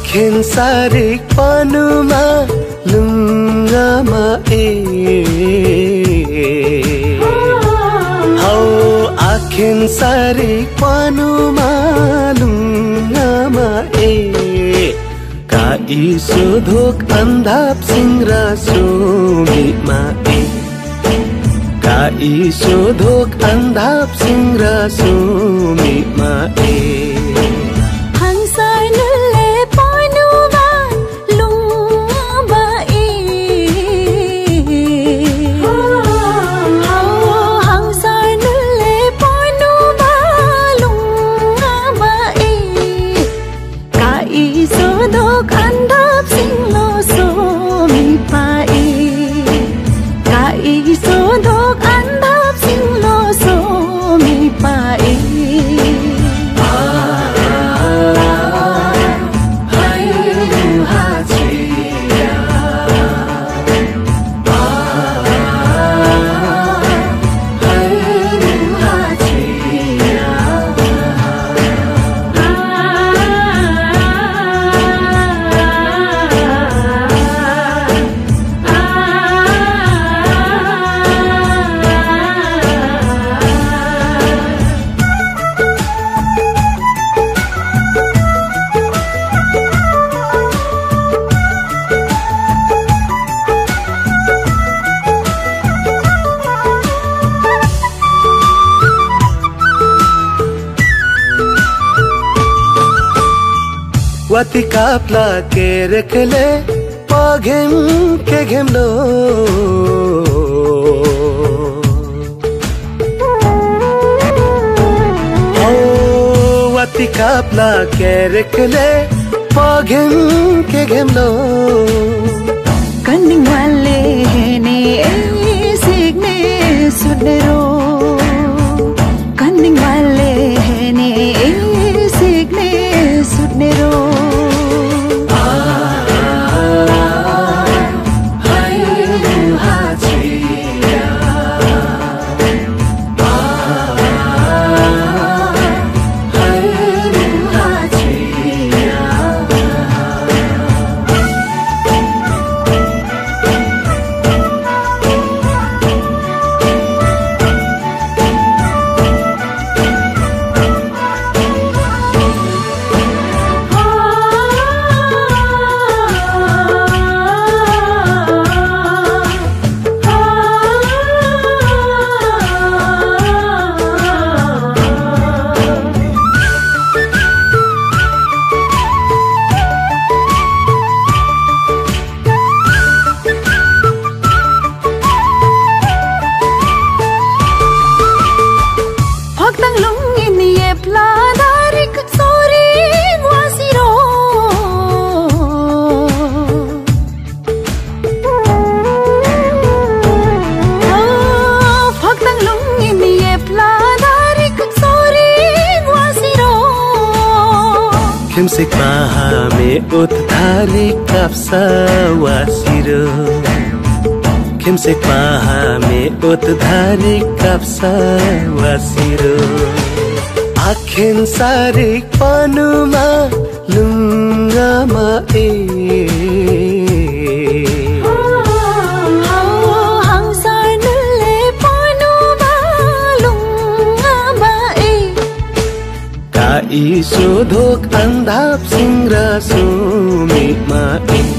आखेन सारेक पानुमा लुङ्गामा हौ आखेन सारेक पानुमा लुङ्गामा काई सोधोक अन्धाप सिंग्रा सोमिमा काई सोधोक अन्धाप सिंग्रा सोमिमा Wati kapla ke rekle pagem ke gemlo Oh wati kapla ke rekle pagem ke gemlo Kanding wale ne signe sudero Kanding wale ne signe sudero Kimsik mahame uthari kapsa wasiro Kimsik mahame uthari kapsa wasiro Akhin sarik panuma lungama Isodhok andhap singra sumit ma